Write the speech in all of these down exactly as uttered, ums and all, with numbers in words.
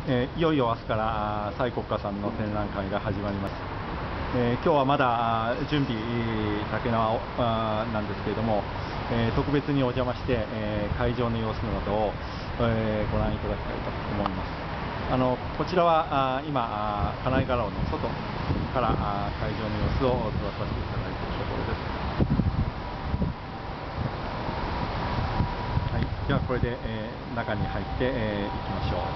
えーいよいよ明日から蔡国家さんの展覧会が始まります。えー今日はまだあー準備竹縄あーなんですけれども、えー特別にお邪魔して、えー会場の様子などを、えーご覧いただきたいと思います。あのこちらはあー今あー金井画廊の外からあー会場の様子を撮らさせていただいているところです。はい、ではこれで、えー中に入って、えーいきましょ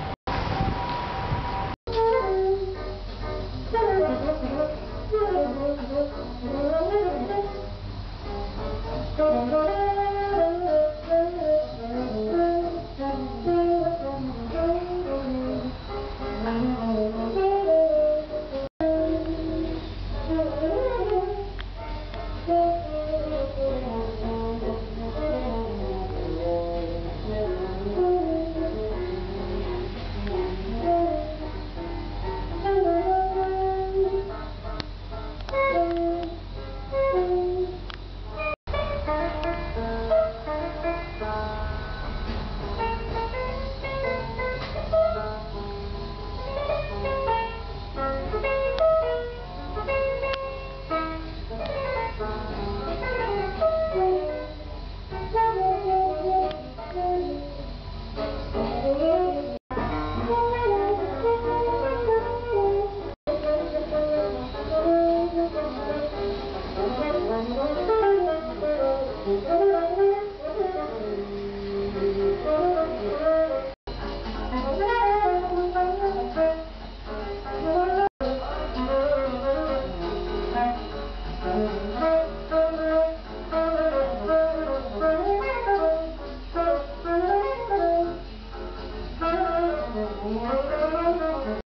う。Thank you.